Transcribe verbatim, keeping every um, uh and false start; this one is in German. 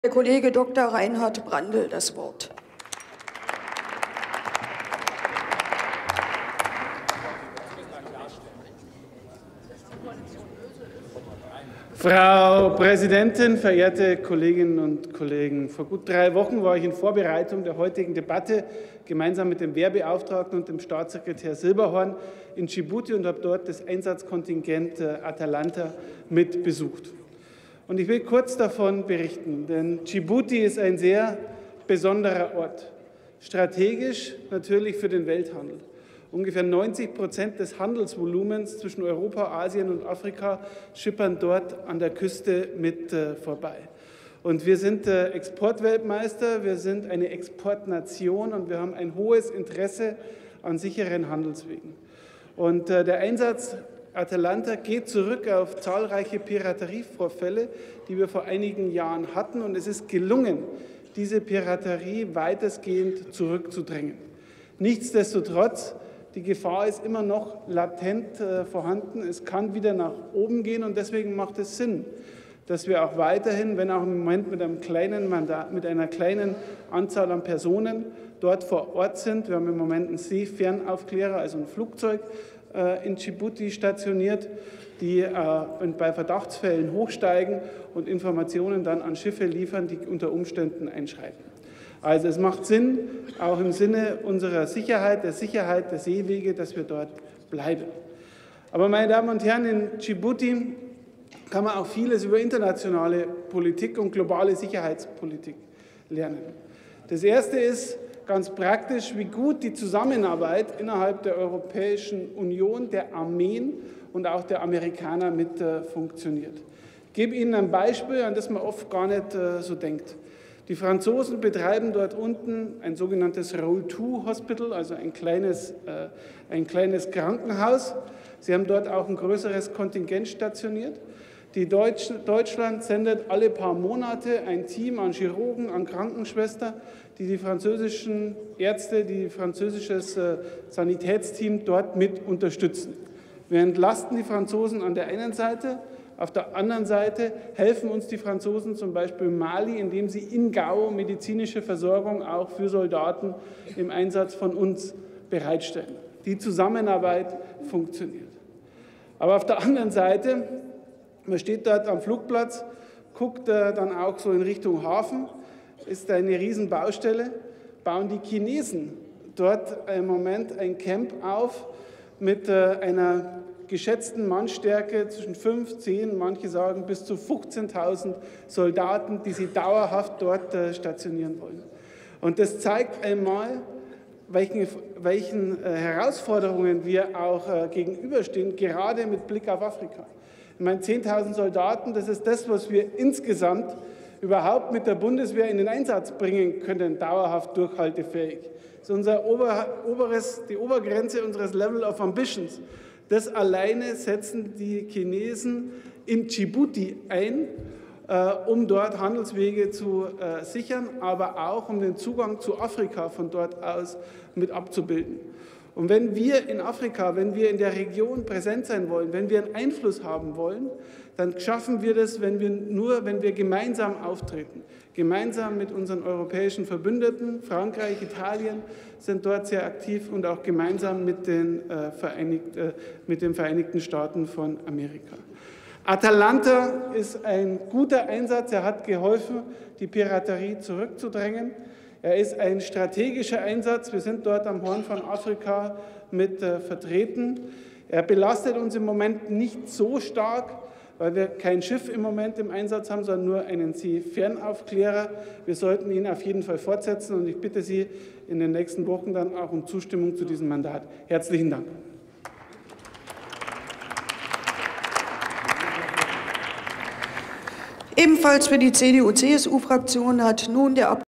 Der Kollege Doktor Reinhard Brandl das Wort. Frau Präsidentin, verehrte Kolleginnen und Kollegen! Vor gut drei Wochen war ich in Vorbereitung der heutigen Debatte gemeinsam mit dem Wehrbeauftragten und dem Staatssekretär Silberhorn in Dschibuti und habe dort das Einsatzkontingent Atalanta mit besucht. Und ich will kurz davon berichten, denn Dschibuti ist ein sehr besonderer Ort, strategisch natürlich für den Welthandel. Ungefähr neunzig Prozent des Handelsvolumens zwischen Europa, Asien und Afrika schippern dort an der Küste mit äh, vorbei. Und wir sind äh, Exportweltmeister, wir sind eine Exportnation und wir haben ein hohes Interesse an sicheren Handelswegen. Und äh, der Einsatz Atalanta geht zurück auf zahlreiche Piraterievorfälle, die wir vor einigen Jahren hatten. Und es ist gelungen, diese Piraterie weitestgehend zurückzudrängen. Nichtsdestotrotz, die Gefahr ist immer noch latent äh, vorhanden. Es kann wieder nach oben gehen und deswegen macht es Sinn, dass wir auch weiterhin, wenn auch im Moment mit, einem kleinen Mandat, mit einer kleinen Anzahl an Personen dort vor Ort sind. Wir haben im Moment einen Seefernaufklärer, also ein Flugzeug äh, in Dschibuti stationiert, die äh, bei Verdachtsfällen hochsteigen und Informationen dann an Schiffe liefern, die unter Umständen einschreiten. Also es macht Sinn, auch im Sinne unserer Sicherheit, der Sicherheit der Seewege, dass wir dort bleiben. Aber meine Damen und Herren, in Dschibuti kann man auch vieles über internationale Politik und globale Sicherheitspolitik lernen. Das Erste ist ganz praktisch, wie gut die Zusammenarbeit innerhalb der Europäischen Union, der Armeen und auch der Amerikaner mit äh, funktioniert. Ich gebe Ihnen ein Beispiel, an das man oft gar nicht äh, so denkt. Die Franzosen betreiben dort unten ein sogenanntes Roll zwei Hospital, also ein kleines, äh, ein kleines Krankenhaus. Sie haben dort auch ein größeres Kontingent stationiert. Die Deutsch, Deutschland sendet alle paar Monate ein Team an Chirurgen, an Krankenschwestern, die die französischen Ärzte, die französisches äh, Sanitätsteam dort mit unterstützen. Wir entlasten die Franzosen an der einen Seite. Auf der anderen Seite helfen uns die Franzosen zum Beispiel in Mali, indem sie in Gao medizinische Versorgung auch für Soldaten im Einsatz von uns bereitstellen. Die Zusammenarbeit funktioniert. Aber auf der anderen Seite, man steht dort am Flugplatz, guckt dann auch so in Richtung Hafen, ist eine Riesenbaustelle, bauen die Chinesen dort im Moment ein Camp auf mit einer geschätzten Mannstärke zwischen fünf, zehn, manche sagen bis zu fünfzehntausend Soldaten, die sie dauerhaft dort äh, stationieren wollen. Und das zeigt einmal, welchen, welchen äh, Herausforderungen wir auch äh, gegenüberstehen, gerade mit Blick auf Afrika. Ich meine, zehntausend Soldaten, das ist das, was wir insgesamt überhaupt mit der Bundeswehr in den Einsatz bringen können, dauerhaft durchhaltefähig. Das ist unser Ober, oberes, die Obergrenze unseres Level of Ambitions. Das alleine setzen die Chinesen in Dschibuti ein, äh, um dort Handelswege zu äh, sichern, aber auch um den Zugang zu Afrika von dort aus mit abzubilden. Und wenn wir in Afrika, wenn wir in der Region präsent sein wollen, wenn wir einen Einfluss haben wollen, dann schaffen wir das, wenn wir nur, wenn wir gemeinsam auftreten. Gemeinsam mit unseren europäischen Verbündeten, Frankreich, Italien sind dort sehr aktiv und auch gemeinsam mit den, äh, Vereinigt, äh, mit den Vereinigten Staaten von Amerika. Atalanta ist ein guter Einsatz. Er hat geholfen, die Piraterie zurückzudrängen. Er ist ein strategischer Einsatz. Wir sind dort am Horn von Afrika mit äh, vertreten. Er belastet uns im Moment nicht so stark, weil wir kein Schiff im Moment im Einsatz haben, sondern nur einen Seefernaufklärer. Wir sollten ihn auf jeden Fall fortsetzen und ich bitte Sie in den nächsten Wochen dann auch um Zustimmung zu diesem Mandat. Herzlichen Dank. Ebenfalls für die C D U C S U-Fraktion hat nun der